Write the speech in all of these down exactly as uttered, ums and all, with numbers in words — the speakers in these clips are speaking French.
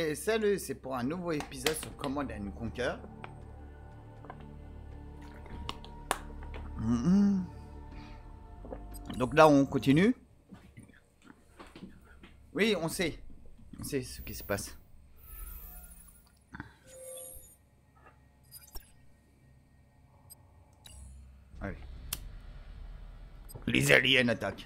Et salut, c'est pour un nouveau épisode sur Command and Conquer. Mm-hmm. Donc là, on continue. Oui, on sait. On sait ce qui se passe. Allez. Les aliens attaquent.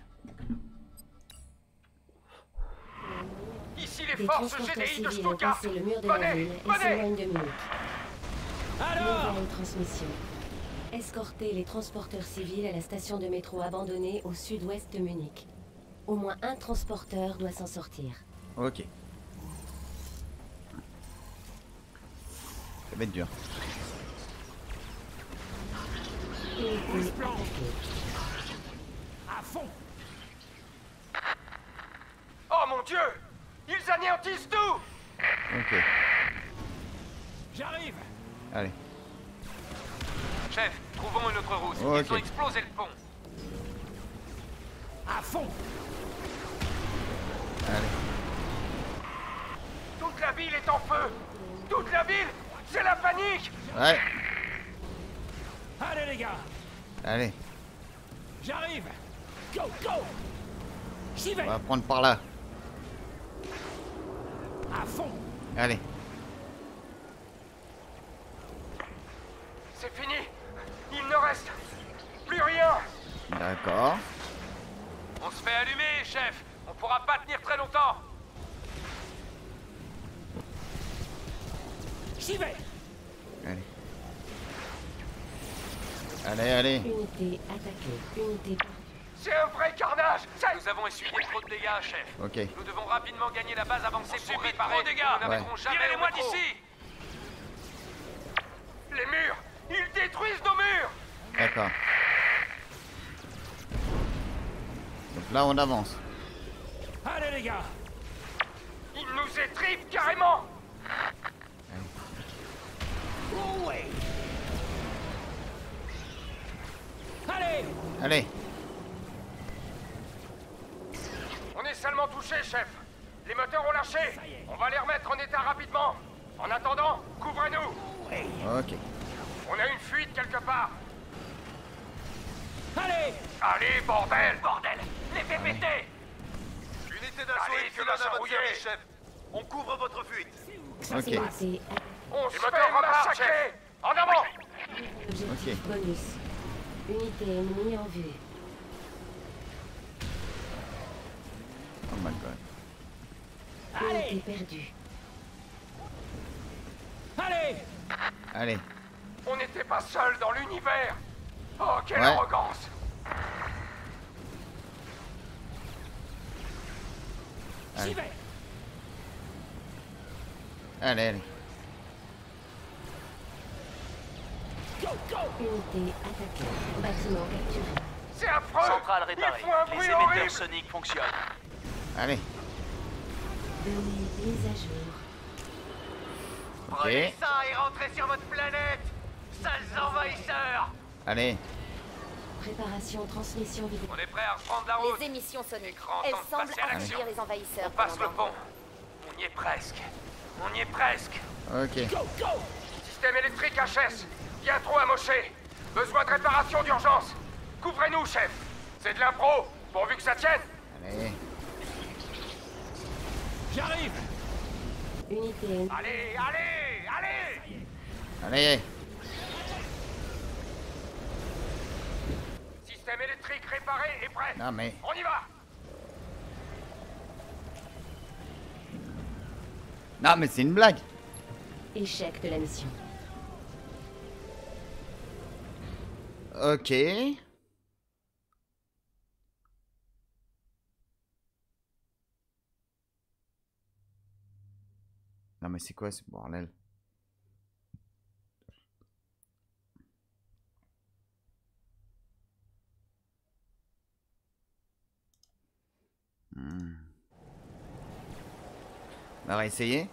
Ici les Des forces transporteurs G D I de civils ont Stuttgart. passé le mur de la Venez, ville et venez. s'éloignent de Munich. Alors Nouvelle transmission. Escortez les transporteurs civils à la station de métro abandonnée au sud-ouest de Munich. Au moins un transporteur doit s'en sortir. Ok. Ça va être dur. Unité attaquée. À fond. Oh mon Dieu, ils anéantissent tout. Ok. J'arrive. Allez. Chef, trouvons une autre route. Oh, Ils ok. ont explosé le pont. À fond. Allez. Toute la ville est en feu. Toute la ville, c'est la panique. Ouais. Allez les gars, Allez. j'arrive. Go, go. J'y vais. On va prendre par là. À fond. Allez. C'est fini. Il ne reste plus rien. D'accord. On se fait allumer, chef. On pourra pas tenir très longtemps. J'y vais. Allez. Allez, allez. Unité attaquée. Unité perdue. C'est un vrai carnage. Ça... Nous avons essuyé trop de dégâts, chef. Ok. Nous devons rapidement gagner la base avancée pour réparer. Trop de dégâts. Nous n'arriverons Ouais. jamais les moi d'ici. Les murs. Ils détruisent nos murs. D'accord. Donc là, on avance. Allez les gars. Ils nous étripent carrément. Oh ouais. Allez. Allez. On est seulement touché, chef. Les moteurs ont lâché. On va les remettre en état rapidement. En attendant, couvrez-nous. Ok. On a une fuite quelque part. Allez. Allez, bordel. Bordel. Les fait péter. Unité d'assaut Allez, et que pilote à la votre brouiller. service, chef. On couvre votre fuite. Ok. Unité attaquée. On se fait massacrer. En avant. Objectif Ok. bonus. Unité ennemie en vue. Oh my god. Unité perdue. Allez. Allez. On n'était pas seul dans l'univers. Oh, quelle Ouais. arrogance. Allez. J'y vais. Allez, allez. Go, go. Unité attaquée. Bâtiment capturé. C'est affreux. Centrale réparée. Ils font un Les bruit émetteurs horrible. soniques fonctionnent. Allez. Données mises à jour. Ok. Prenez ça et rentrez sur votre planète. Sales envahisseurs. Allez. Préparation transmission vidéo. On est prêt à reprendre la route. Les émissions soniques. Grand Elles temps de semblent passer à l'action. affaiblir les envahisseurs. On passe le commandant. pont. On y est presque. On y est presque. Ok. Go, go. Système électrique H S. Bien trop amoché. Besoin de réparation d'urgence. Couvrez-nous, chef. C'est de l'impro, pourvu que ça tienne. Allez. J'arrive. Unité ennemie. Allez, allez, allez. Allez. Système électrique réparé et prêt. Non mais. On y va. Non mais c'est une blague. Échec de la mission. Ok. Non mais c'est quoi ce bordel? Hmm. On va réessayer.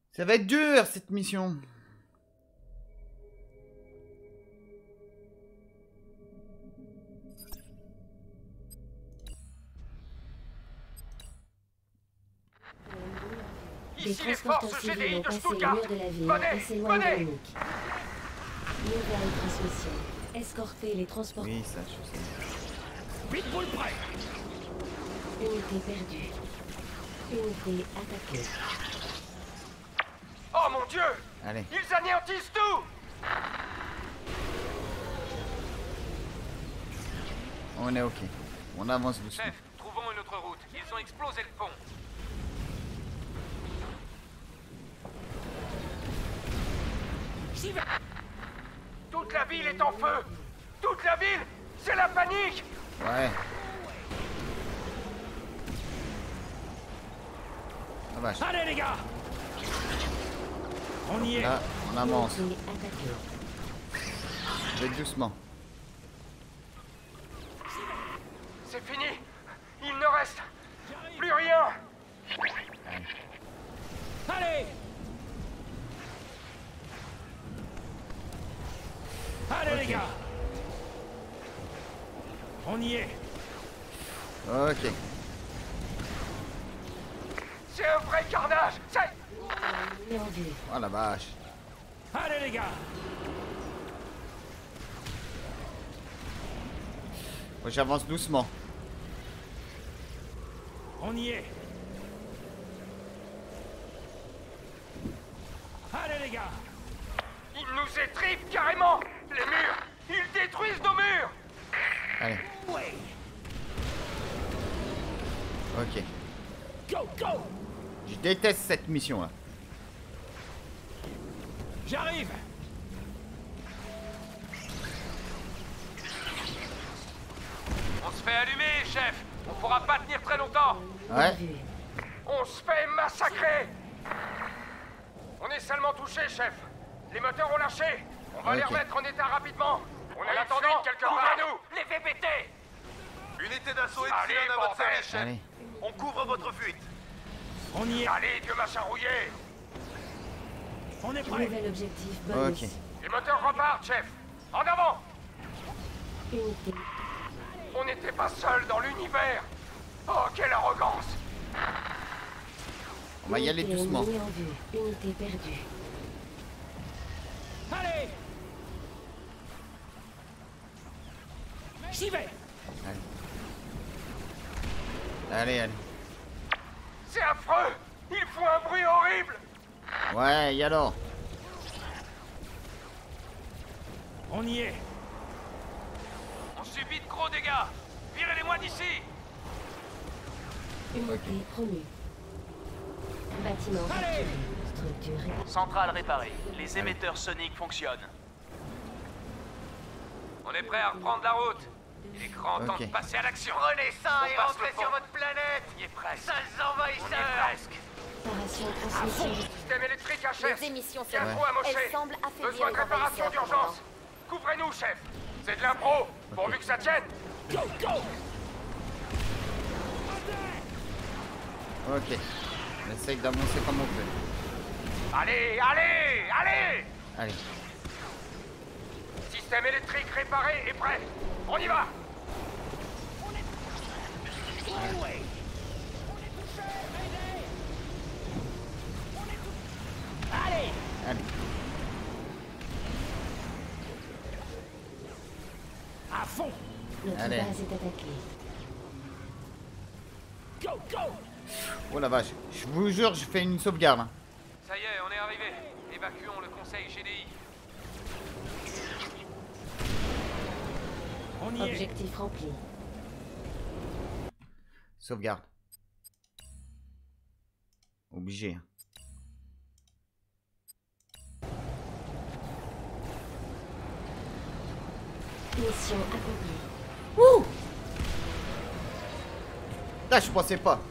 Ça va être dur cette mission. Des Ici les transporteurs forces civils G D I ont de passé le Stuttgart. mur de la ville Venez, et s'éloignent de venez. Munich. Nouvelle transmission. Escorter les transporteurs. Oui, ça, je sais. Vite, vous le prêt. Unité perdue. Unité attaquée. Oh mon Dieu! Allez. Ils anéantissent tout! On est ok. On avance doucement. Chef, trouvons une autre route. Ils ont explosé le pont. J'y vais. Toute la ville est en feu! Toute la ville! C'est la panique! Ouais. Ah vache. Allez les gars! On y est! Là, on avance. Unité attaquée. Je vais doucement. C'est fini! Il ne reste plus rien! Allez! Allez Ok. les gars! On y est! Ok. C'est un vrai carnage! C'est... Ennemi en vue. Oh la vache. Allez les gars! Moi j'avance doucement. On y est! Allez les gars! Ils nous étripent carrément! Les murs! Ils détruisent nos murs! Allez. Ouais! Ok. Go, go! Je déteste cette mission là. J'arrive! On se fait allumer, chef! On pourra pas tenir très longtemps! Ennemi Ouais. en vue. On se fait massacrer! On est seulement touché, chef! Les moteurs ont lâché! On va les Ok. remettre en état rapidement! On est en attendant quelque part! Nous! Les V B T! Unité d'assaut Allez, Epsilon à votre bordel. service, chef. Allez. On couvre votre fuite. On y est! Allez, vieux machin rouillé! On est Nouvel objectif bonus. Ok. Les moteurs repartent, chef! En avant! Unité. On n'était pas seuls dans l'univers! Oh, quelle arrogance! On va y aller Unité doucement. ennemie en vue. Unité perdue. Allez! J'y vais! Allez, allez. C'est affreux! Il faut un bruit horrible! Ouais, et alors? On y est! On subit de gros dégâts! Virez-les-moi d'ici! Unité promue. Bâtiment Allez! capturé. Structure réparée. Centrale réparée. Les émetteurs soniques fonctionnent. On est prêt à reprendre la route! Il est grand temps Ok. de passer à l'action! Prenez ça On et passe rentrez le pont. sur votre planète. On y est presque! Sales On y envahisseurs. est presque! Préparation transmission. Système électrique H S! Les émissions Il y a sonores. trop amoché! Elles semblent affaiblir Besoin de les réparation envahisseurs, d'urgence! commandant. Couvrez-nous, chef! C'est de l'impro! Pourvu que ça tienne! Go, go! Ok. On essaye d'avancer comme on peut. Allez, allez, allez! Allez. Système électrique réparé et prêt! On y va! Allez. À fond! Notre Allez. base est attaquée. Go, go! Oh la vache. Je vous jure, je fais une sauvegarde. hein. Ça y est, on est arrivé. Évacuons le conseil G D I. On y est. Objectif rempli. Sauvegarde. Obligé. hein. Mission accomplie. Ouh! Là, je pensais pas.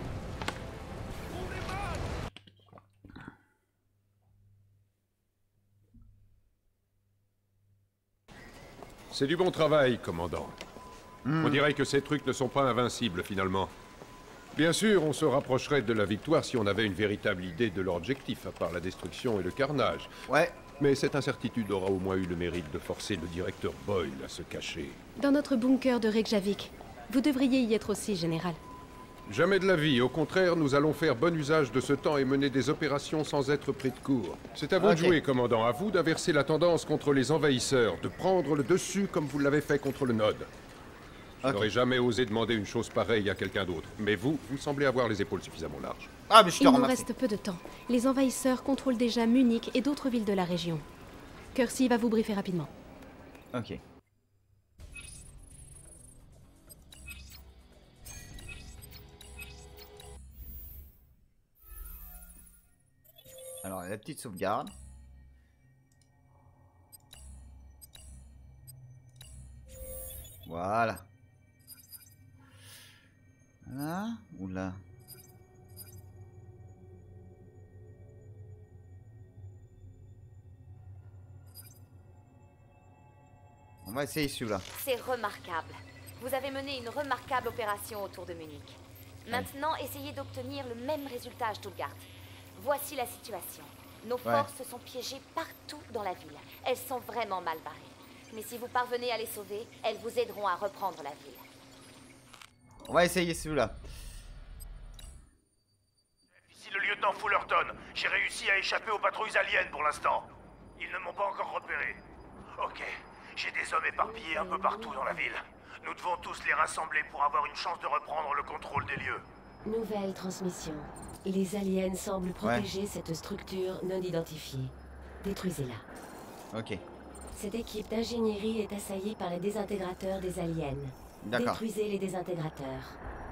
C'est du bon travail, commandant. On dirait que ces trucs ne sont pas invincibles, finalement. Bien sûr, on se rapprocherait de la victoire si on avait une véritable idée de leur objectif, à part la destruction et le carnage. Ouais. Mais cette incertitude aura au moins eu le mérite de forcer le directeur Boyle à se cacher. Dans notre bunker de Reykjavik. Vous devriez y être aussi, général. Jamais de la vie. Au contraire, nous allons faire bon usage de ce temps et mener des opérations sans être pris de court. C'est à vous Ok. de jouer, commandant. À vous d'inverser la tendance contre les envahisseurs, de prendre le dessus comme vous l'avez fait contre le Node. Je Ok. n'aurais jamais osé demander une chose pareille à quelqu'un d'autre. Mais vous, vous semblez avoir les épaules suffisamment larges. Ah, mais je te Il nous remercie. reste peu de temps. Les envahisseurs contrôlent déjà Munich et d'autres villes de la région. Kersey va vous briefer rapidement. Ok. Alors, la petite sauvegarde. Voilà. Voilà. Oula. On va essayer celui-là. C'est remarquable. Vous avez mené une remarquable opération autour de Munich. Maintenant, essayez d'obtenir le même résultat à Stuttgart. Voici la situation. Nos Ouais. forces se sont piégées partout dans la ville. Elles sont vraiment mal barrées. Mais si vous parvenez à les sauver, elles vous aideront à reprendre la ville. On va essayer celui-là. Ici le lieutenant Fullerton. J'ai réussi à échapper aux patrouilles aliens pour l'instant. Ils ne m'ont pas encore repéré. Ok. J'ai des hommes éparpillés un peu partout dans la ville. Nous devons tous les rassembler pour avoir une chance de reprendre le contrôle des lieux. Nouvelle transmission. Les aliens semblent protéger cette structure non identifiée. Détruisez-la. Ok. Cette équipe d'ingénierie est assaillie par les désintégrateurs des aliens. D'accord. Détruisez les désintégrateurs.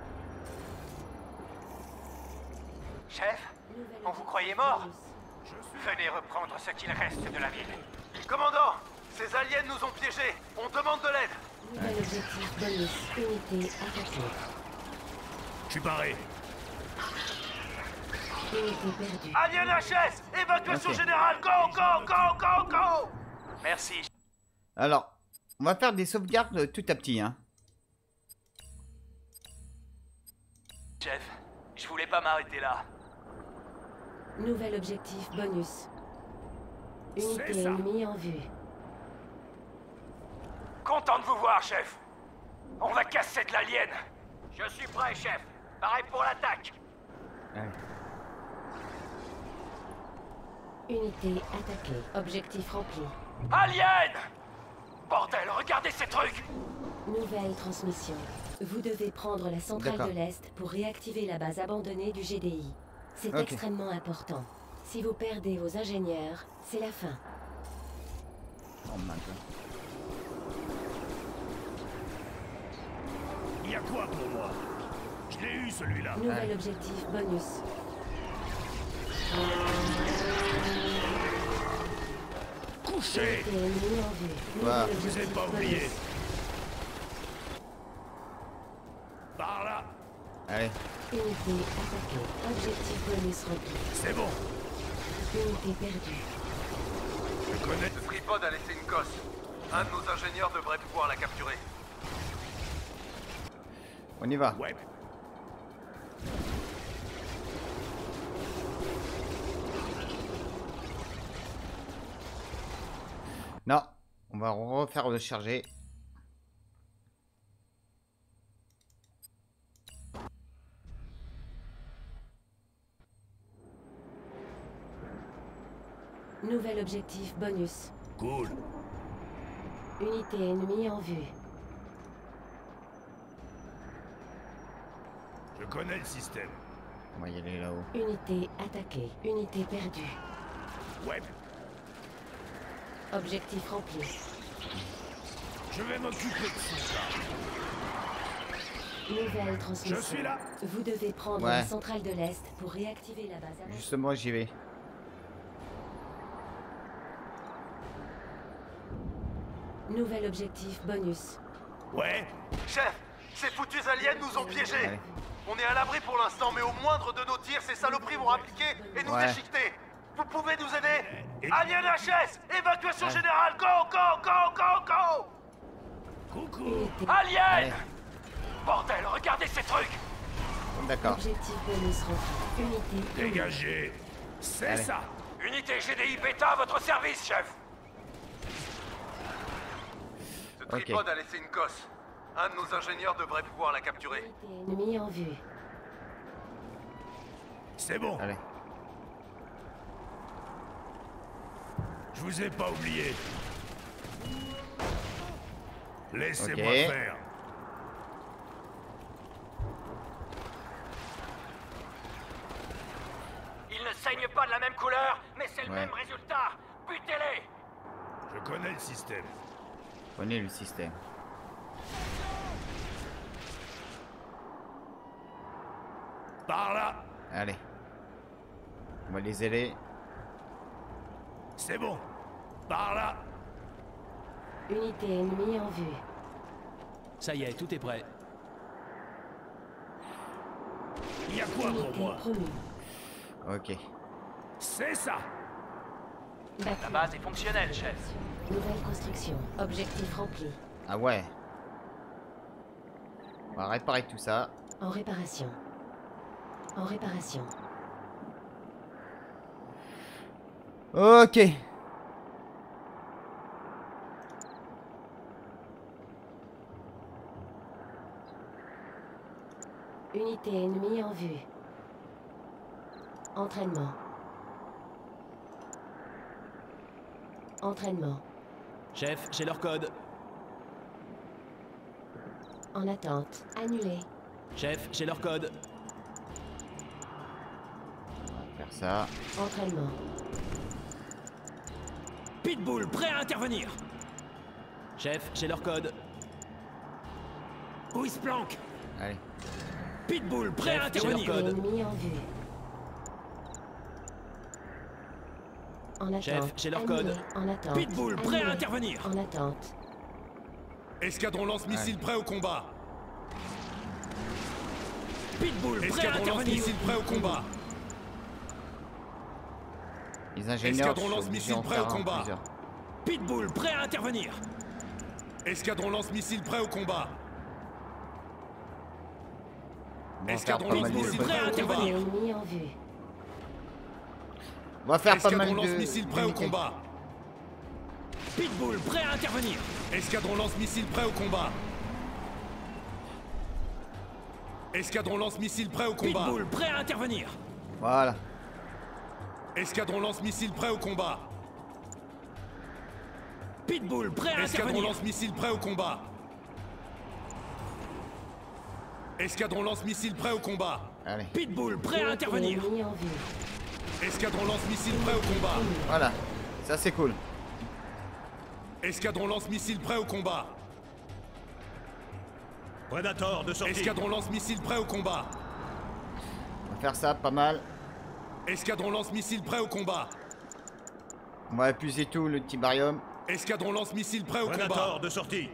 Chef, on vous croyait mort? Venez reprendre ce qu'il reste de la ville. Commandant, ces aliens nous ont piégés. On demande de l'aide. Nouvel objectif bonus. Unité attaquée. Je suis barré. Unité perdue. Alien H S, évacuation Ok. générale. Go, go, go, go, go. Merci. Alors, on va faire des sauvegardes tout à petit, hein. Chef, je voulais pas m'arrêter là. Nouvel objectif bonus. Unité ennemie en vue. Content de vous voir, chef. On va casser de l'alien. Je suis prêt, chef. Pareil pour l'attaque. Unité attaquée. Objectif rempli. Alien! Bordel, regardez ces trucs! Nouvelle transmission. Vous devez prendre la centrale D'accord. de l'Est pour réactiver la base abandonnée du G D I. C'est Ok. extrêmement important. Si vous perdez vos ingénieurs, c'est la fin. Oh mince. Il y a quoi pour moi? Je l'ai eu celui-là. Nouvel objectif bonus. Couché. Unité ennemie en vue. Voilà. Nouvel Je vous ai objectif pas oublié. bonus. Par là. Allez. Unité attaquée. Objectif bonus rempli. C'est bon. Unité perdue. Je connais. Ce tripode a laissé une cosse. Un de nos ingénieurs devrait pouvoir la capturer. On y va. Ouais. Non. On va refaire le charger. Nouvel objectif bonus. Cool. Unité ennemie en vue. Je connais le système. On va y aller là-haut. Unité attaquée. Unité perdue. Ouais. Objectif rempli. Je vais m'occuper de ça. Nouvelle transmission. Je suis là. Vous devez prendre Ouais. la centrale de l'Est pour réactiver la base abandonnée. Justement, j'y vais. Nouvel objectif bonus. Ouais. Chef, ces foutus aliens nous ont piégés. Allez. On est à l'abri pour l'instant, mais au moindre de nos tirs, ces saloperies vont appliquer et nous Ouais. déchiqueter. Vous pouvez nous aider? Et- Alien H S, évacuation Ouais. générale. Go, go, go, go, go. Coucou. Unité. Alien! Allez. Bordel, regardez ces trucs! D'accord. Objectif bonus rempli. Unité. Dégagez. C'est Allez. ça. Unité G D I Beta à votre service, chef. Ce tripode a laissé une cosse. Un de nos ingénieurs devrait pouvoir la capturer. Unité ennemie en vue. C'est bon. Allez. Je vous ai pas oublié. Laissez-moi Ok. faire. Ils ne saignent pas de la même couleur, mais c'est le Ouais. même résultat. Butez-les. Je connais le système. Prenez le système. Par là. Allez. On va les aider. C'est bon. Par là. Unité ennemie en vue. Ça y est, tout est prêt. Il y a quoi pour Unité moi? promu. Ok. C'est ça. La Bâtiment. base est fonctionnelle, chef. Nouvelle construction. Objectif rempli. Ah ouais. On va réparer tout ça. En réparation. En réparation. Ok. Unité ennemie en vue. Entraînement. Entraînement. Chef, j'ai leur code. En attente. Annulé. Chef, j'ai leur code. On va faire ça. Entraînement. Pitbull, prêt à intervenir. Chef, j'ai leur code. Où il se planque? Allez. Pitbull, prêt à Unité intervenir. ennemie en vue. En attente. Chef, j'ai leur Annulé. code. En attente. Pitbull, prêt à Annulé. intervenir. En attente. Escadron lance-missile Ouais. prêt au combat. Pitbull, prêt à Escadron intervenir. lance-missile prêt au combat. Les ingénieurs Escadron sont lance-missile obligés d'en prêt faire au un combat. plusieurs. Pitbull, prêt à intervenir. Escadron lance-missile prêt au combat. On va faire Escadron pas mal de Pitbull, lance-missile prêt à prêt au combat. intervenir. Ennemi en vue. On va faire pas mal Escadron de lance-missile prêt au d'unités. combat. Pitbull, prêt à intervenir. Escadron lance-missile prêt au combat. Escadron lance-missile prêt au combat. Pitbull, prêt à intervenir. Voilà. Escadron lance-missile prêt au combat. Pitbull, prêt à Escadron intervenir. lance-missile prêt au combat. Escadron lance-missile prêt au combat. Allez. Pitbull, prêt à Unité intervenir. ennemie en vue. Escadron lance-missile prêt au combat. Voilà. Ça c'est cool. Escadron lance-missile prêt au combat. Predator de sortie. Escadron lance-missile prêt au combat. On va faire ça pas mal. Escadron lance-missile prêt au combat. On va épuiser tout le tibarium. Escadron lance-missile prêt au combat. Predator de sortie.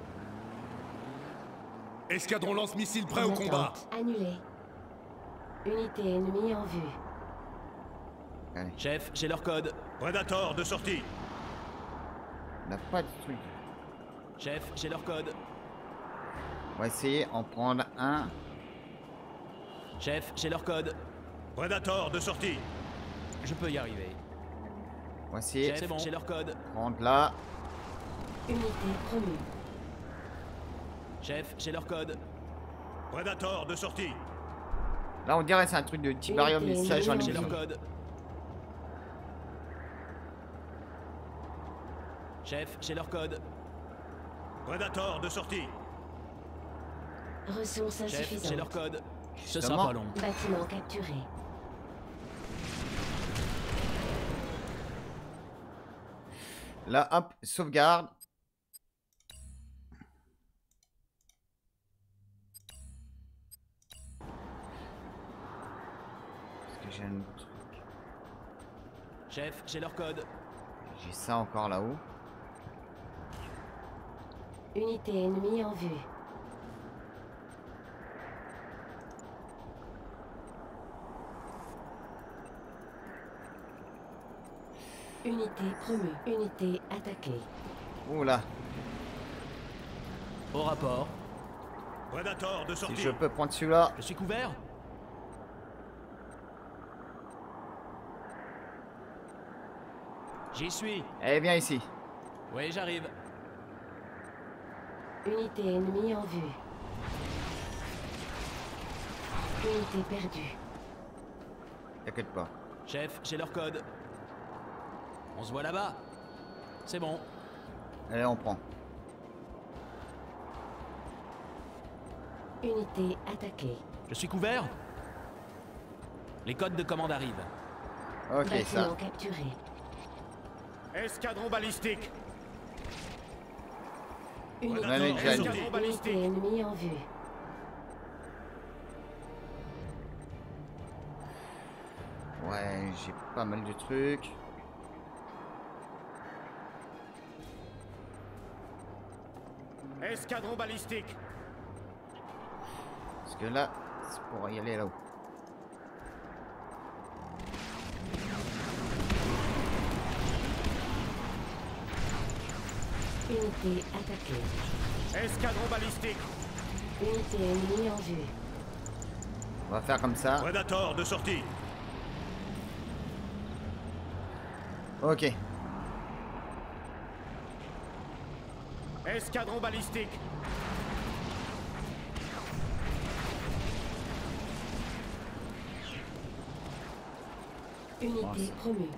Escadron lance-missile prêt En au combat. attente. Annulé. Unité ennemie en vue. Allez. Chef, j'ai leur code. Predator de sortie. On n'a pas de truc. Chef, j'ai leur code. On va essayer d'en prendre un. Chef, j'ai leur code. Predator de sortie. Je peux y arriver. On va essayer Chef, de j'ai leur code. prendre là. Unité promue. Chef, j'ai leur code. Predator de sortie. Là on dirait que c'est un truc de tibarium, mais ça j'en ai J'ai vu. leur code. Chef, j'ai leur code. Predator de sortie. Ressources Chef, j'ai insuffisantes. leur code. Ce Justement. sera pas long. Bâtiment capturé. Là hop, sauvegarde. Est-ce que j'ai un autre truc? Chef, j'ai leur code. J'ai ça encore là-haut. Unité ennemie en vue. Unité promue. Unité attaquée. Oula. Au rapport. Predator de Si sortie. je peux prendre celui-là. Je suis couvert. J'y suis. Eh bien ici. Oui, j'arrive. Unité ennemie en vue. Unité perdue. T'inquiète pas. Chef, j'ai leur code. On se voit là-bas. C'est bon. Allez, on prend. Unité attaquée. Je suis couvert. Les codes de commande arrivent. Ok, ça. Bâtiment capturé. Escadron balistique. Unité, On avait déjà Escadron unité balistique. ennemie en vue. Ouais, j'ai pas mal de trucs. Escadron balistique. Parce que là, c'est pour y aller là-haut. Unité attaquée. Escadron balistique. Unité ennemie en vue. On va faire comme ça. Predator de sortie. Ok. Escadron balistique. Unité promue.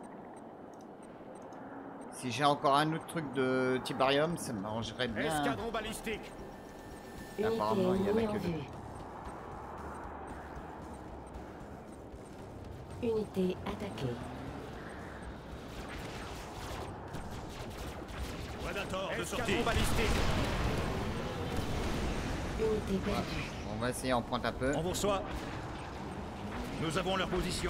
Si j'ai encore un autre truc de Tibarium, ça m'arrangerait bien. Escadron balistique. Unité Apparemment, il y en a ennemie que en deux. vue. Unité attaquée. Predator de sortie. Escadron balistique. Unité perdue. On va essayer, on pointe un peu. On vous reçoit. Nous avons leur position.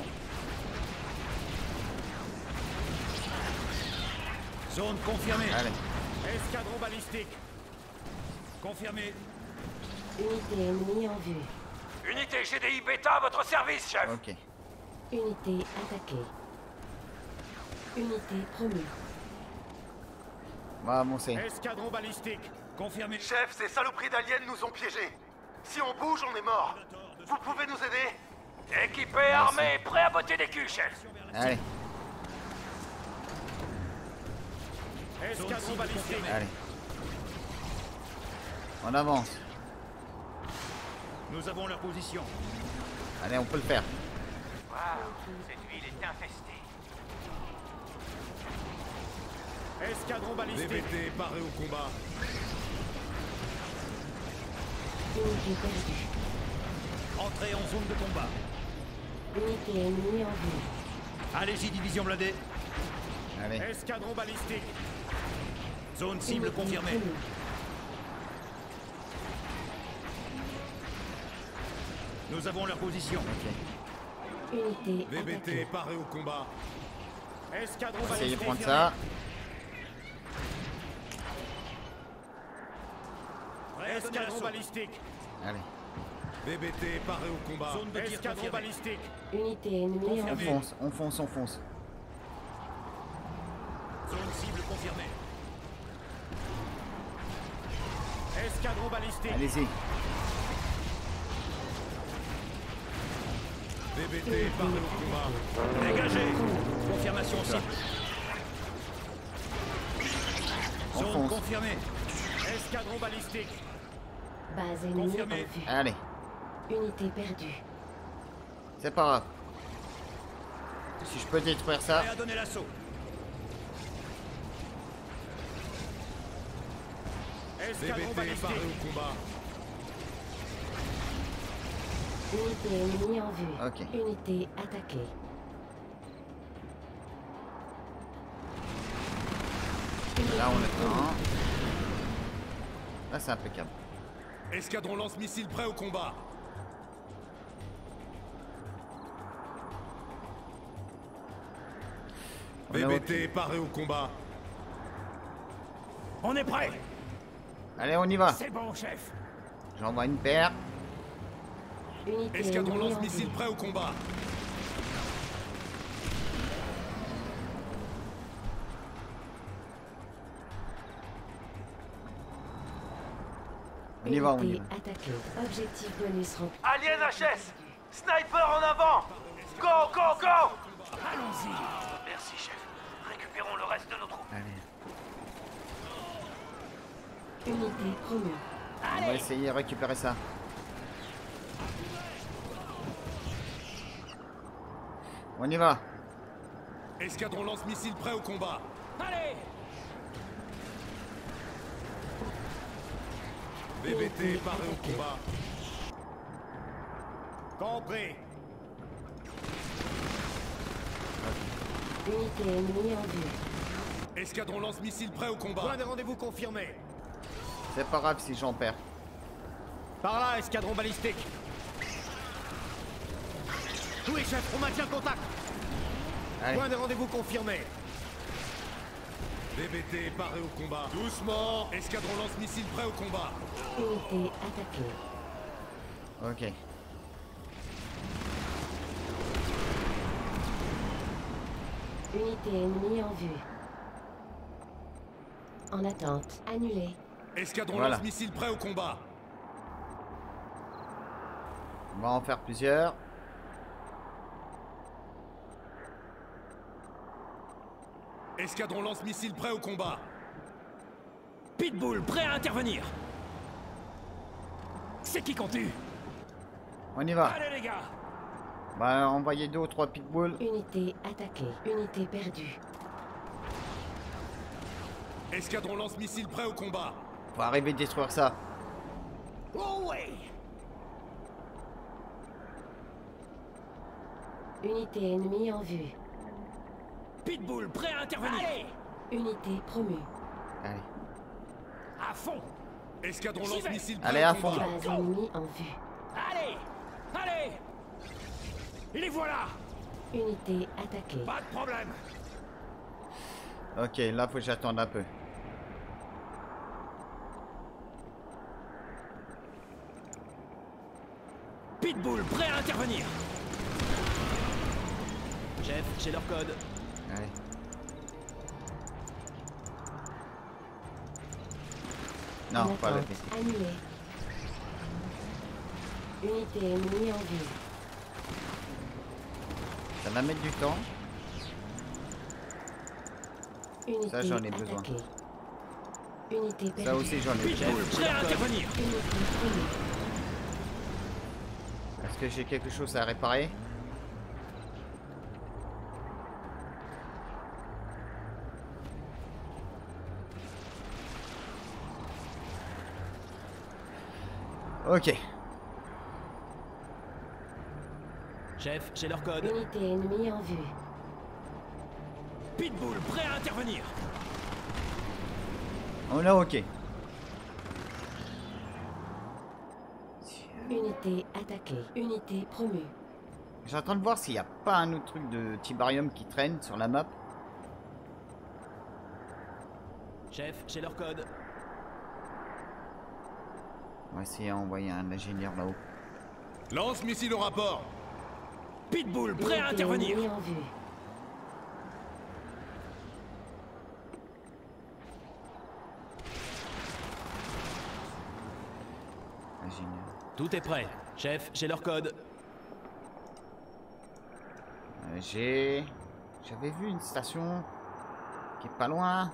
Zone confirmée. Allez. Escadron balistique. Confirmé. Unité ennemie en vue. Unité G D I Beta à votre service, chef. Ok. Unité attaquée. Unité promue. On va avancer. Escadron balistique. Confirmé. Chef, ces saloperies d'aliens nous ont piégés. Si on bouge, on est mort. Vous pouvez nous aider? Équipé, armé, prêt à botter des culs, chef. Allez, Escadron balistique. allez. On avance. Nous avons leur position. Allez, on peut le faire. Waouh, cette ville est infestée. Escadron balistique. V B T paré au combat. Unité perdue. Entrée en zone de combat. Unité ennemie en vue. Allez-y, division blindée. Allez. Escadron balistique. Zone cible Unité confirmée. promue. Nous avons leur position. Ok. Unité V B T attaquée. paré au combat. Escadron On va essayer de balistique. prendre ça. Escadron balistique. Allez. V B T paré au combat. Zone de tir Escadron confirmée. balistique. Unité ennemie en On vue. fonce, on fonce, on fonce. Zone cible confirmée. Escadron balistique. Allez-y. V B T paré au combat. Dégagez. Confirmation cible. On Zone fonce. confirmée. Escadron balistique. Base ennemie en Confirmé. vue. Allez. Unité perdue. C'est pas grave. Si je peux détruire ça. Prêt à donner l'assaut. V Escadron B T paré balistique. au combat. Unité ennemie en vue. Ok. Unité attaquée. Là, on est un. Là, c'est impeccable. Escadron lance-missile prêt au combat. On est V B au- T paré au combat. On est prêt. Allez, on y va. C'est bon, chef. J'envoie une paire. Unité Escadron ennemie en lance-missile vue. prêt au combat. On y va, on y Unité va. attaquée. Objectif bonus rempli. Alien H S. Sniper en avant. Go, go, go. Allons-y. Merci, chef. Récupérons le reste de nos troupes. Allez. Unité promue. On va essayer de récupérer ça. On y va. Escadron lance-missile prêt au combat. Allez! V B T paré au combat. Compris. Unité ennemie en vue. Escadron lance-missile prêt au combat. Point de rendez-vous confirmé. C'est pas grave si j'en perds. Par là, escadron balistique. Oui, chef, on maintient contact. Allez. Point de rendez-vous confirmé. V B T paré au combat. Doucement. Escadron lance-missile prêt au combat. Unité attaquée. Ok. Unité ennemie en vue. En attente. Annulé. Escadron Voilà. lance-missile prêt au combat. On va en faire plusieurs. Escadron lance-missile prêt au combat. Pitbull, prêt à intervenir. C'est qui qu'on tue? On y va. Allez les gars! Bah, envoyer deux ou trois pitbulls. Unité attaquée. Unité perdue. Escadron lance-missile prêt au combat. Faut arriver à détruire ça. Oh ouais! Unité ennemie en vue. Pitbull, prêt à intervenir. Allez! Unité promue. Allez. À fond! Escadron J'y vais. lance-missile prêt Allez, au à fond. combat. Base ennemie en vue. Allez! Allez! Les voilà! Unité attaquée. Pas de problème! Ok, là faut que j'attende un peu. Pitbull, prêt à intervenir. Chef, j'ai leur code. Allez. Non, En pas le attente. P C. Annulé. Unité ennemie en vue. Ça va mettre du temps. Unité Ça, j'en ai besoin. attaquée. Unité perdue. Ça aussi j'en ai besoin. Pitbull, prêt à intervenir. Unité promue. Est-ce que j'ai quelque chose à réparer? Ok. Chef, j'ai leur code. Unité ennemie en vue. Pitbull, prêt à intervenir. On a ok. Unité attaquée. Unité promue. J'ai en train de voir s'il n'y a pas un autre truc de Tibarium qui traîne sur la map. Chef, j'ai leur code. On va essayer d'envoyer un ingénieur là-haut. Lance-missile au rapport. Pitbull, prêt à Unité intervenir. ennemie en vue. Ingénieur. Tout est prêt. Chef, j'ai leur code. Euh, j'ai... J'avais vu une station qui est pas loin.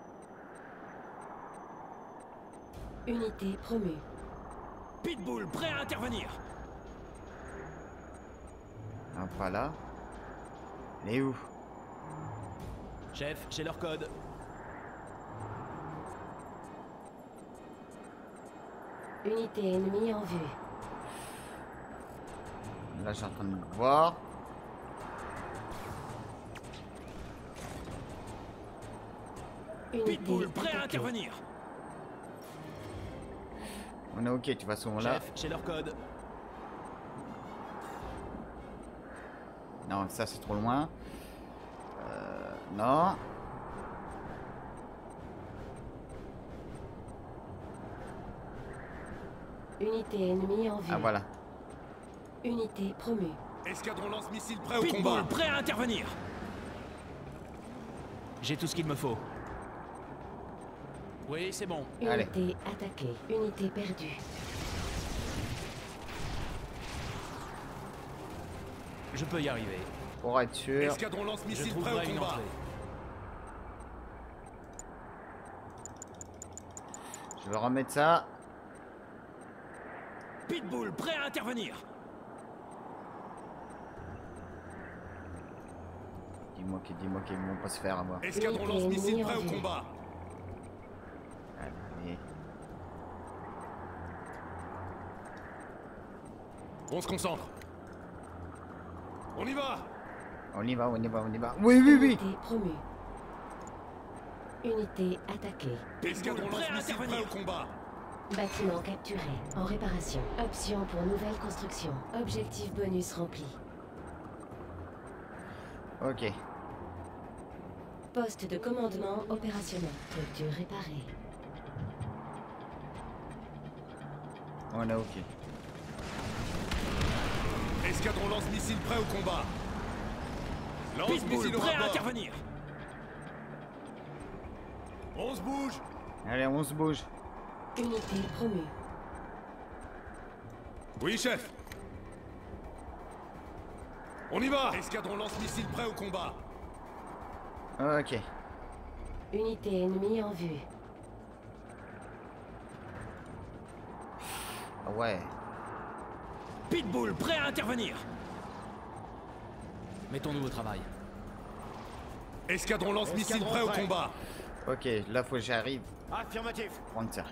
Unité promue. Pitbull, prêt à intervenir. Ah, pas là. Elle est où? Chef, j'ai leur code. Unité ennemie en vue. Là, j'ai en train de voir. Unité Pitbull, prêt à attaquée. intervenir. On est ok, de toute façon là. Chef, j'ai leur code. Non, ça c'est trop loin. Euh, non. Unité ennemie en vue. Ah voilà. Unité promue. Escadron lance-missile prêt au Pitbull, combat. prêt à intervenir. J'ai tout ce qu'il me faut. Oui, c'est bon. Allez. Unité attaquée. Unité perdue. Je peux y arriver. Pour être sûr. Escadron Je lance-missile prêt trouverai au une combat. entrée. Je vais remettre ça. Pitbull, prêt à intervenir. Dis-moi qu'ils dis-moi qu'ils vont pas se faire avoir. Escadron lance-missile prêt au combat. Allez. On se concentre. On y va. On y va, on y va, on y va. Oui, oui, oui. Unité promue. Unité attaquée. Escadron lance-missile prêt au combat. Bâtiment capturé. En réparation. Option pour nouvelle construction. Objectif bonus rempli. Ok. Poste de commandement opérationnel. Structure réparée. On est ok. Escadron lance-missile prêt au combat. Pitbull, Lance-missile au prêt à rapport. intervenir. On se bouge. Allez, on se bouge. Unité promue. Oui, chef. On y va. Escadron lance-missile prêt au combat. Ok. Unité ennemie en vue. Ah ouais. Pitbull, prêt à intervenir. Mettons-nous au travail. Escadron lance-missile Escadron prêt au prêt. combat. Ok, là faut que j'arrive. Affirmatif. Prendre ça.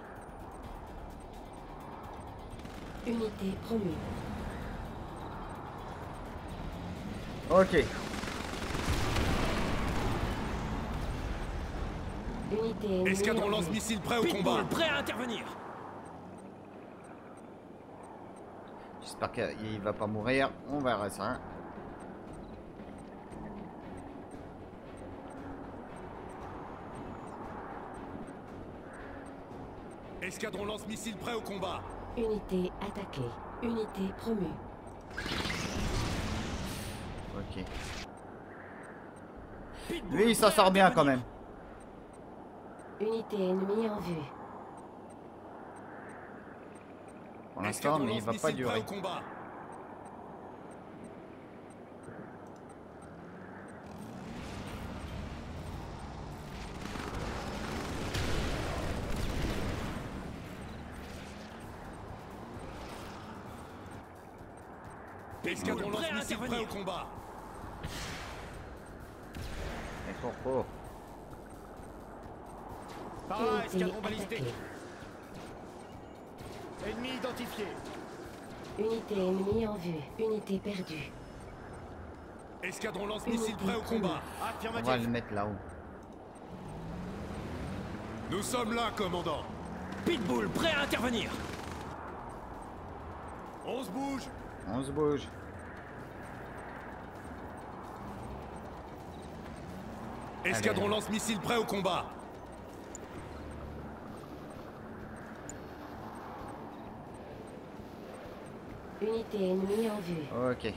Unité promue. Ok. Unité ennemie Escadron en vue. lance-missile prêt au Pitbull, combat. prêt à intervenir. J'espère qu'il va pas mourir. On verra ça. Escadron lance-missile prêt au combat. Unité attaquée. Unité promue. Ok. Pitbull, Lui, il s'en prêt à sort bien quand intervenir. même. Unité ennemie en vue. Pour l'instant, Escadron mais il va pas lance-missile prêt durer. au combat. Escadron prêt à lance-missile prêt au intervenir. combat. Mais pourquoi? Par là, Unité escadron balistique. attaquée. Ennemi identifié. Unité ennemie en vue. Unité perdue. Escadron lance-missile Unité prêt au promue. combat. On va Affirmatif. le mettre là-haut. Nous sommes là, commandant. Pitbull, prêt à intervenir. On se bouge. On se bouge. Escadron Allez. lance-missile prêt au combat. Unité ennemie en vue. Ok.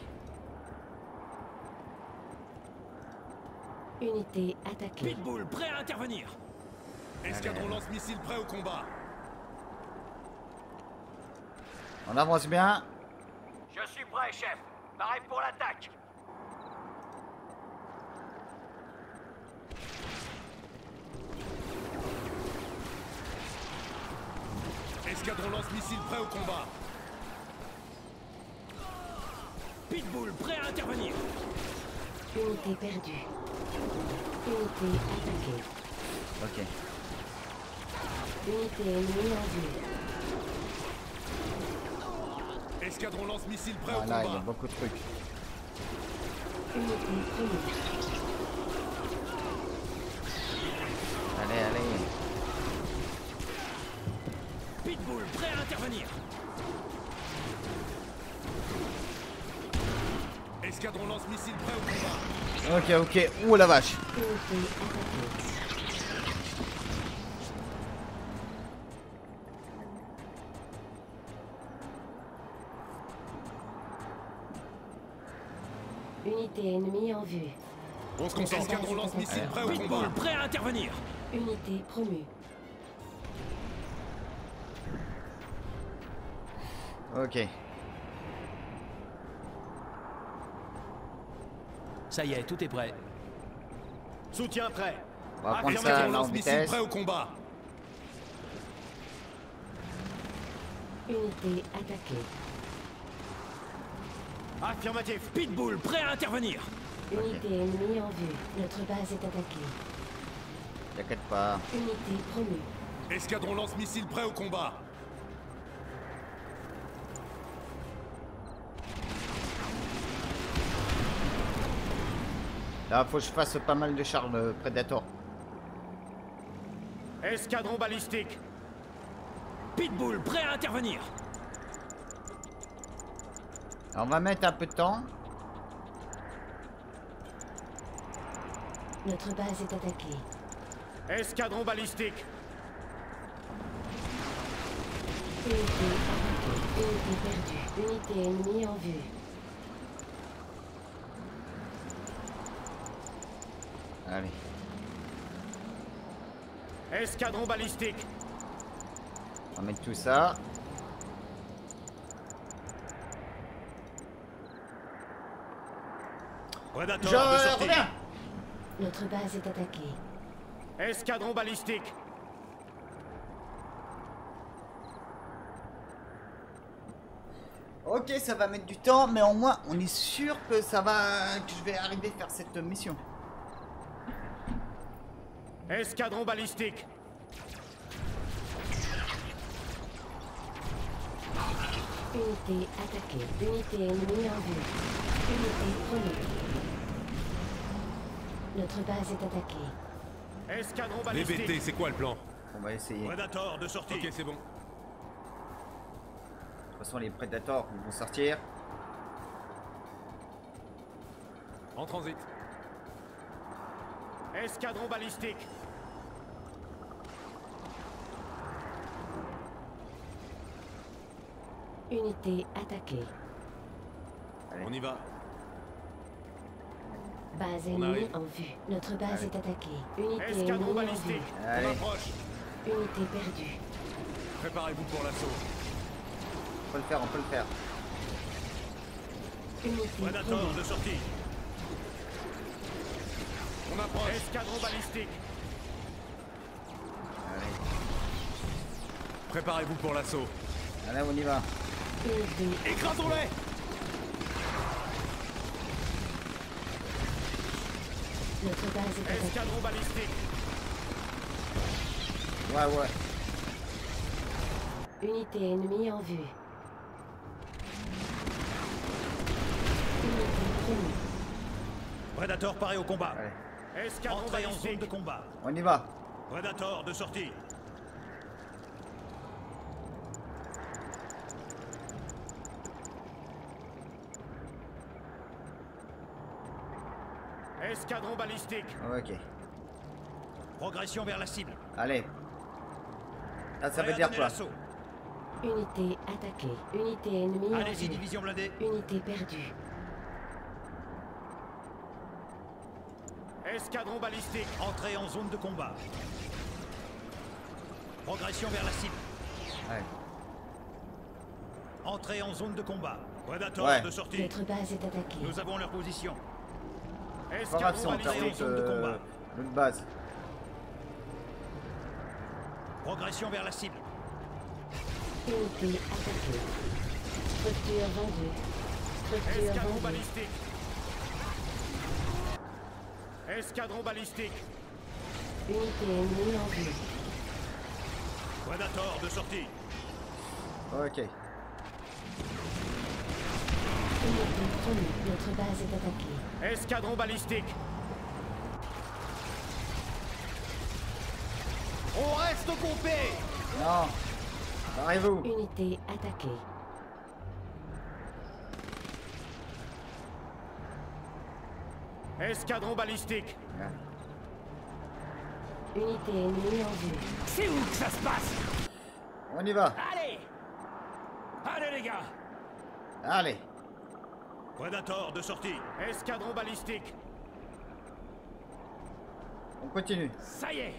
Unité attaquée. Pitbull, prêt à intervenir. Escadron Allez. lance-missile prêt au combat. On avance bien. Je suis prêt, chef. Pareil pour l'attaque. Escadron lance-missile prêt au combat. Pitbull, prêt à intervenir. Unité perdue. Unité attaquée. Ok. Unité ennemie en vue. Escadron lance-missile prêt au Voilà, il y a combat. beaucoup de trucs. Unité promue. Allez, allez. Pitbull, prêt à intervenir. Escadron lance-missile prêt au combat. Ok, ok. Ouh la vache. Unité attaquée. Unité ennemie en vue. On se concentre. Escadron lance-missile prêt au Pitbull, combat. prêt à intervenir. Unité promue. Ok. Ça y est, tout est prêt. Soutien prêt. On va prendre ça Escadron là en lance-missile vitesse. prêt au combat. Unité attaquée. Affirmatif. Pitbull, prêt à intervenir. Unité ennemie en vue. Notre base est attaquée. T'inquiète pas. Unité promue. Escadron lance-missile prêt au combat. Là, faut que je fasse pas mal de chars de Predator. Escadron balistique. Pitbull, prêt à intervenir. Alors, on va mettre un peu de temps. Notre base est attaquée. Escadron balistique. Unité attaquée. Unité perdue. Unité ennemie en vue. Allez. Escadron balistique. On va mettre tout ça. Predator Je de sortie. reviens. Notre base est attaquée. Escadron balistique. Ok, ça va mettre du temps, mais au moins, on est sûr que ça va, que je vais arriver à faire cette mission. Escadron balistique. Unité attaquée. Unité ennemie en vue. Unité promue. Notre base est attaquée. Escadron V balistique. B T, c'est quoi le plan? On va essayer. De Predator de sortie. Ok, c'est bon. toute façon, les Predators ils vont sortir. En transit. Escadron balistique. Unité attaquée. Allez. On y va. Base On ennemie arrive. en vue. Notre base Allez. est attaquée. Unité Escadron ennemie en vue. balistique. On Allez. approche. Unité perdue. Préparez-vous pour l'assaut. On peut le faire, on peut le faire. Unité Predator promue. de sortie. On approche. Escadron balistique. Allez. Préparez-vous pour l'assaut. Allez, on y va. Unité. Écrasons-les. Notre base est attaquée. Escadron balistique. Ouais, ouais. Unité ennemie en vue. Unité promue. Predator paré au combat. Allez. Escadron Entrée en zone balistique. de combat. On y va. Predator de sortie. Escadron balistique. Ok. Progression vers la cible. Allez. Là, ça Prêt veut à dire donner quoi? l'assaut. Unité attaquée. Unité ennemie en Allez-y, vue. division blindée. Unité perdue. Escadron balistique. Entrée en zone de combat. Progression vers la cible. Ouais. Entrée en zone de combat. Predator Ouais. de sortie. Notre base est attaquée. Nous avons leur position. Pas grave si Escadron on Entrée en termine zone de combat. notre base. Progression vers la cible. Unité attaquée. Structure vendue. Structure Escadron vendue. balistique. Escadron balistique. Unité ennemie en vue. Predator de sortie. Ok. Unité promue. Notre base est attaquée. Escadron balistique. On reste groupés. Non. Barrez-vous. Unité attaquée. Escadron balistique. Unité ennemie en vue. C'est où que ça se passe? On y va. Allez! Allez les gars! Allez. Predator de sortie. Escadron balistique. On continue. Ça y est!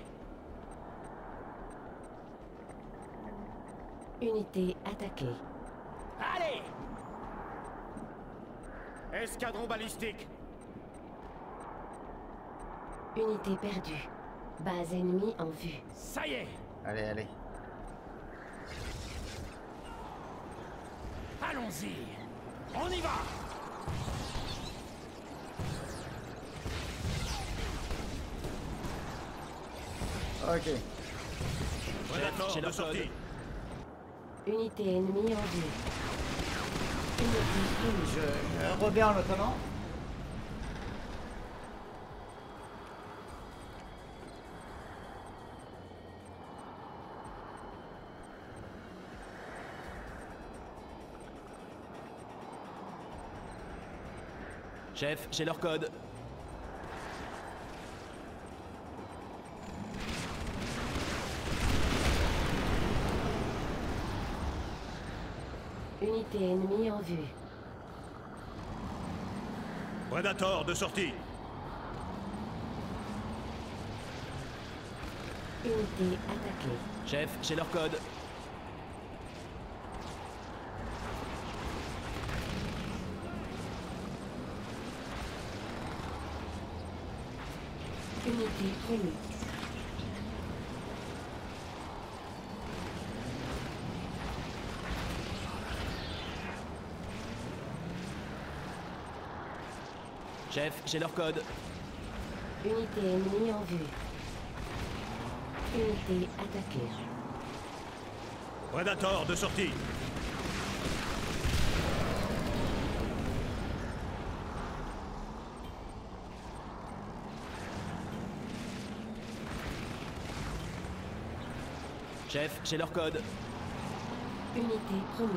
Unité attaquée. Allez! Escadron balistique. Unité perdue. Base ennemie en vue. Ça y est! Allez, allez. Allons-y. On y va. Ok. Chef, j'ai leur code. Unité ennemie en vue. Unité ennemie. Je, je reviens en attendant. Chef, j'ai leur code. Unité ennemie en vue. Predator de sortie. Unité attaquée. Chef, j'ai leur code. Unité promue. Chef, j'ai leur code. Unité ennemie en vue. Unité attaquée. Predator de sortie. Chef, j'ai leur code. Unité promue.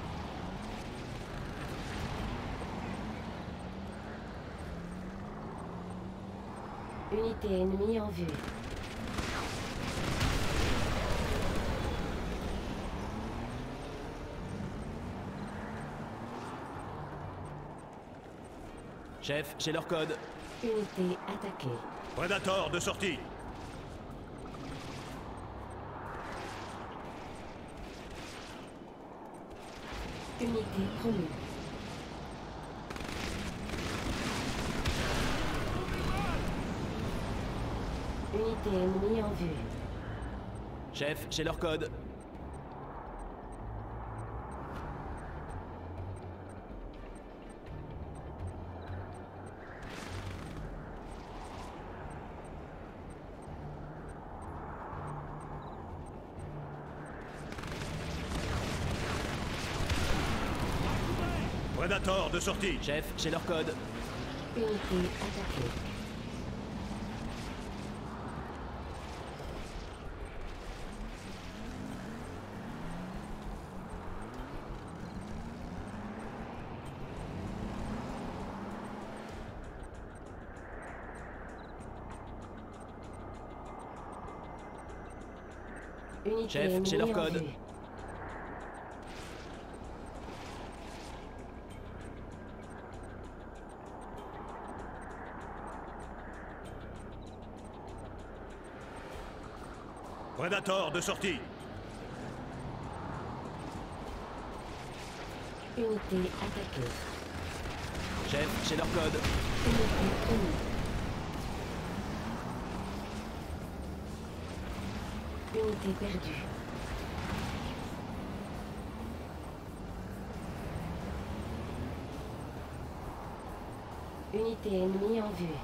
Unité ennemie en vue. Chef, j'ai leur code. Unité attaquée. Predator de sortie. Unité promue. Unité ennemie en vue. Chef, j'ai leur code. Predator de sortie. Chef, j'ai leur code. Unité attaquée. Unité Chef, j'ai ennemie leur en code. vue. Predator de sortie. Unité attaquée. Chef, j'ai leur code. Unité promue. Unité perdue. Unité ennemie en vue.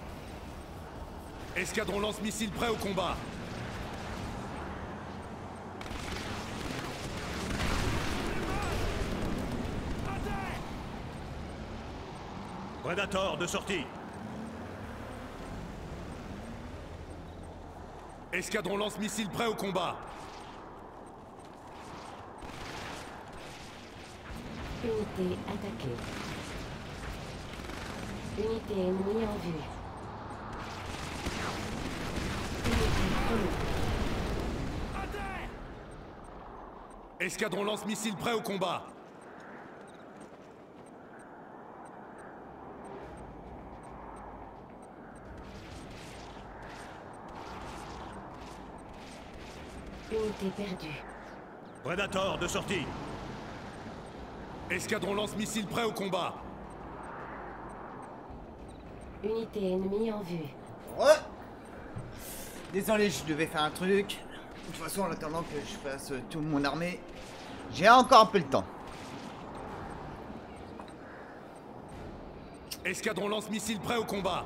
Escadron lance-missile prêt au combat. Predator de sortie. Escadron lance-missile prêt au combat. Unité attaquée. Unité ennemie en vue. Unité promue. Escadron lance-missile prêt au combat. Unité perdue. Predator de sortie. Escadron lance-missile prêt au combat. Unité ennemie en vue. Ouais. Désolé, je devais faire un truc. De toute façon, en attendant que je fasse toute mon armée, j'ai encore un peu le temps. Escadron lance-missile prêt au combat.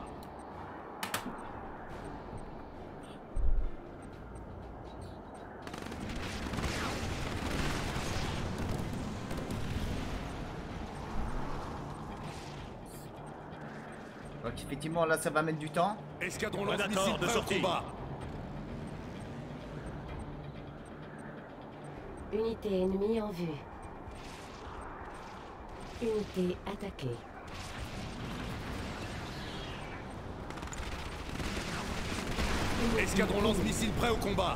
Donc effectivement là ça va mettre du temps. Escadron lance-missile prêt au combat. Unité ennemie en vue. Unité attaquée. Escadron lance-missile prêt au combat.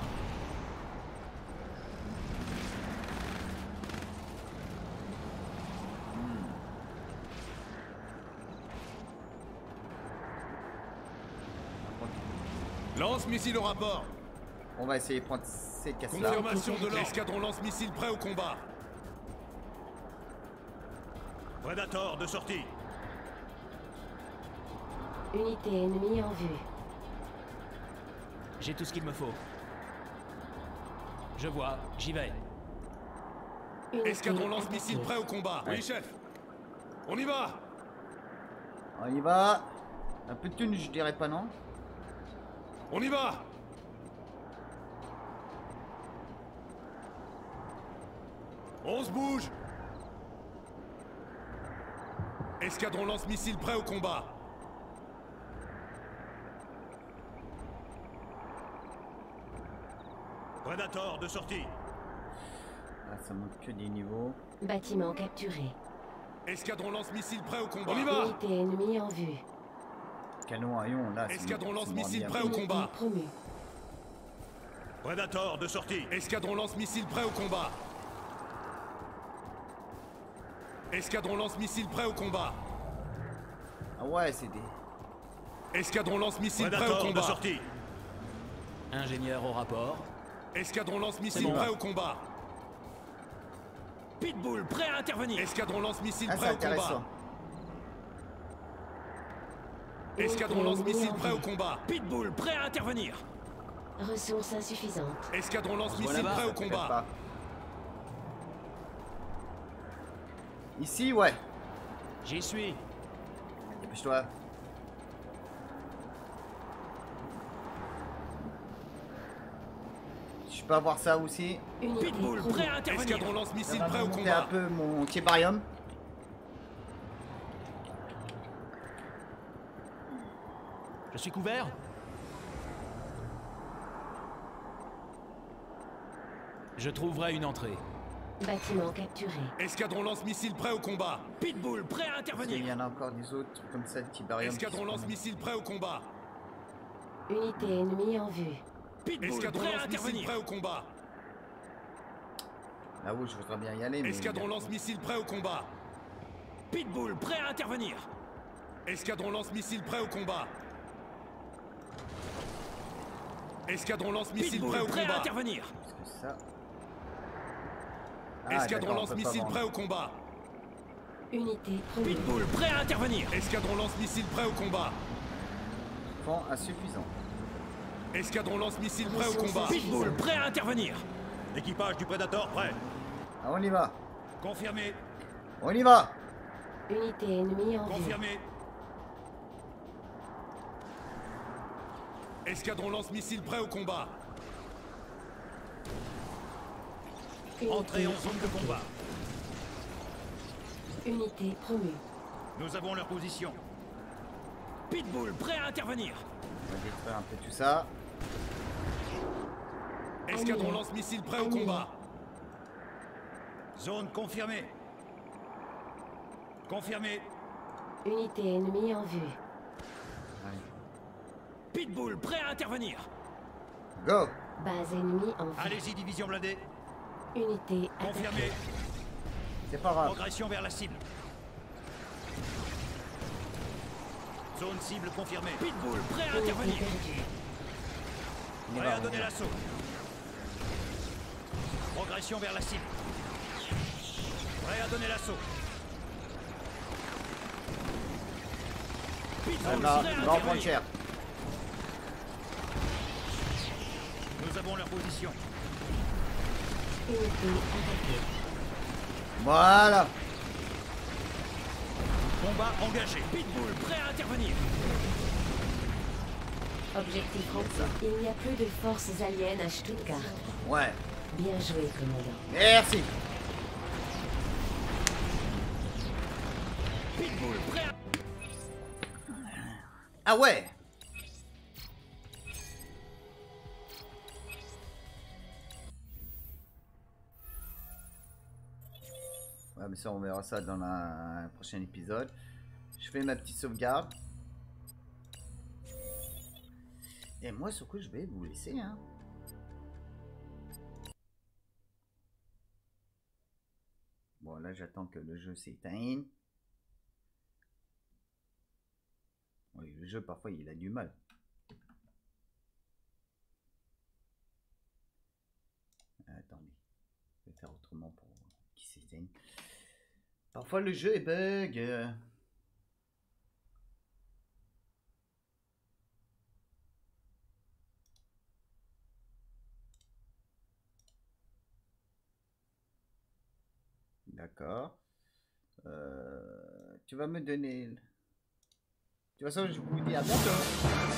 Lance-missile au rapport. On va essayer de prendre ces casses-là. Confirmation de l'escadron lance-missile prêt au combat. Predator de sortie. Unité ennemie en vue. J'ai tout ce qu'il me faut. Je vois, j'y vais. Unité Escadron lance-missile attaquée. prêt au combat. Ouais. Oui, chef. On y va. On y va. Un peu de thune, je dirais pas non. On y va. On se bouge. Escadron lance-missile prêt au combat. Predator de sortie. Ah, ça monte que des niveaux. Bâtiment capturé. Escadron lance-missile prêt au combat. On y va. Unité ennemie en vue. Canon à ion là. c'est- Escadron c'est lance-missile moins prêt bien. au Unité combat. promue. Predator de sortie. Escadron lance-missile prêt au combat. Escadron lance-missile prêt au combat. Ah ouais, c'est des. Escadron lance-missile prêt au Predator de combat. sortie. Ingénieur au rapport. Escadron lance-missile C'est bon. prêt au combat. Pitbull, prêt à intervenir. Escadron lance-missile Ah, c'est prêt au combat. intéressant. Escadron lance-missile prêt au combat. Pitbull, prêt à intervenir. Ressources insuffisantes. Escadron On se lance-missile voit prêt au là-bas. Peut-être combat. pas. Ici, ouais. J'y suis. Dépêche-toi. Je peux avoir ça aussi. Unité Pitbull, promue. prêt à intervenir. Escadron lance-missile Ça va prêt au monter un combat. peu mon tibarium. Je suis couvert. Je trouverai une entrée. Bâtiment capturé. Escadron lance-missile prêt au combat. Pitbull, prêt à Parce qu'il intervenir. y en a encore des autres trucs comme ça, le tibarium. Escadron lance-missile prêt au combat. Unité ennemie en vue. Pitbull, Escadron prêt à lance-missile intervenir. prêt au combat. Là où je voudrais bien y aller, mais. Escadron lance-missile prêt au combat. Pitbull, prêt à intervenir. Escadron lance-missile prêt au combat. Escadron lance-missile prêt Pitbull, au prêt à combat. intervenir. Parce que ça. Ah, Escadron d'accord, on peut pas lance-missile vendre. prêt au combat. Unité promue. Pitbull, prêt à intervenir. Escadron lance-missile prêt au combat. Fond insuffisant. Escadron lance-missile prêt au Ressources combat. Pitbull, prêt à intervenir. Équipage du Predator prêt. Ah, on y va. Confirmé. On y va. Unité ennemie en vue. Confirmé. Escadron lance-missile prêt au combat. Unité Entrée en zone de attaquée. combat. Unité promue. Nous avons leur position. Pitbull, prêt à intervenir. On va détruire un peu tout ça. Escadron Annulé. lance-missile prêt au Annulé. combat. Zone confirmée. Confirmé. Unité ennemie en vue. Allez. Pitbull, prêt à intervenir. Go. Base ennemie en vue. Allez-y, division blindée. Unité Confirmé. attaquée. C'est pas grave. Progression vers la cible. Zone cible confirmée. Pitbull, prêt à Unité intervenir. perdue. On y Prêt va, à on y donner va. l'assaut. Progression vers la cible. Prêt à donner l'assaut. Ça Pitbull, va, prêt à on va en prendre intervenir. cher. Nous avons leur position. Unité attaquée. Voilà. Combat engagé. Pitbull, prêt à intervenir. Objectif rempli. Il n'y a plus de forces aliens à Stuttgart. Ouais. Bien joué, commandant. Merci. Pitbull, prêt à... Ah ouais. Ouais, mais ça, on verra ça dans la... un prochain épisode. Je fais ma petite sauvegarde. Et moi, sur quoi je vais vous laisser, hein. Bon, là, j'attends que le jeu s'éteigne. Oui, le jeu, parfois, il a du mal. Attendez. Je vais faire autrement pour qu'il s'éteigne. Parfois, le jeu est bug. D'accord. Euh, tu vas me donner... De toute façon, je vous dis à bientôt.